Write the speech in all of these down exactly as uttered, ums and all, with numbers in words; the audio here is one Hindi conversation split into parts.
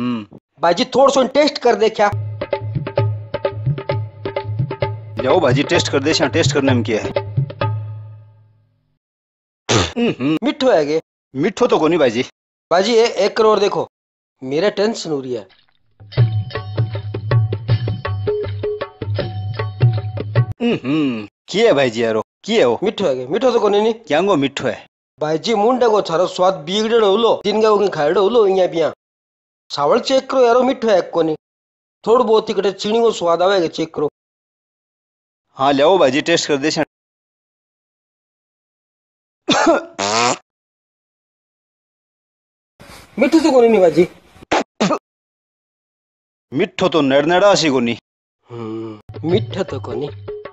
हम्म भाईजी थोड़ा सा टेस्ट कर दे क्या? जाओ भाजी टेस्ट कर दे। टेस्ट करने में क्या है? मिठो है गे? मिठो तो कोनी भाजी। भाजी ए, एक करोड़ देखो, मेरे टेंशन हो रही है। हम्म की है भाईजी यारो की है वो? मिठो है गे? मिठो तो कोनी नहीं क्या गो मिठो है भाईजी। मुंडे को थारो स्वाद बिगड़े होलो दिन का खाएड़ो होलो इया पिया चावल चेक करो यारो। मिठो है कोनी? थोड़ा बहुत ही कटे चीनी को स्वाद आवेगा, चेक करो। हाँ ले भाजी टेस्ट कर दे। मिठो तो कोनी नहीं भाजी। मिठो तो नड़नड़ा सी कोनी। हम्म मिठो तो कोनी।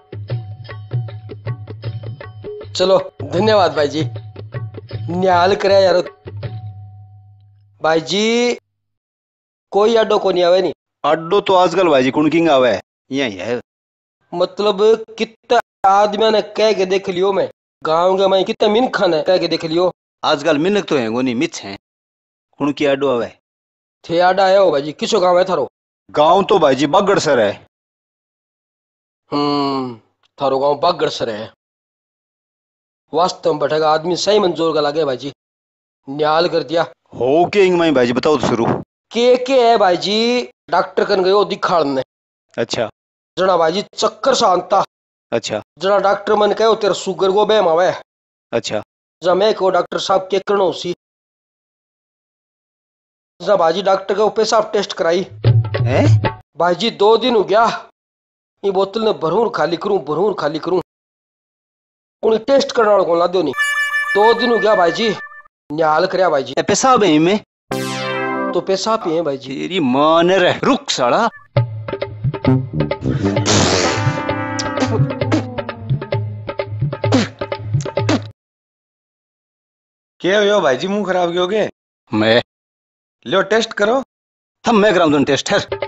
चलो धन्यवाद भाईजी, न्याल करे यारो। भाईजी कोई अड्डो कोनी आवे नहीं? अड्डो तो आजकल भाजी कुणकिंग आवे है यही है। मतलब कितना आदमी ने कह के देख लियो, मैं गांव के मैं कितने मिनखा ने कह के देख लियो। आजकल मिनक तो है गोनी मिच है कुणकी अड्डो आवे थे आडा है हो भाईजी। किसो गांव है थारो? गांव तो भाजी बागड़सर है। हम्म थारो गांव बागड़सर है। वास्तव में बैठेगा आदमी सही मंजूर का लगे भाईजी, न्याल कर दिया। हो के इंग में भाजी बताओ तो शुरू। के के है भाईजी? डॉक्टर कन गयो दिखाड़ने। अच्छा जना भाईजी चक्कर शांता। अच्छा जना डॉक्टर मन कहो तेरा शुगर को बेम आवे। अच्छा जब मैं को डॉक्टर साहब के करनो सी जब भाजी डॉक्टर के पेशाब टेस्ट कराई है भाईजी। दो दिन हो गया ये बोतल ने भरूर खाली करूं भरूर खाली करूं उन्हें टेस्ट करने वालों को ला दो नहीं। दो दिन हो गया भाईजी, न्याल करया भाईजी। पेशाब है इनमें? तो पेशाब ही है भाईजी। तेरी मां ने रह रुक साला। क्या हो भाईजी मुंह खराब क्यों हो गए? मैं लो टेस्ट करो। थम मैं कराऊं टेस्ट है।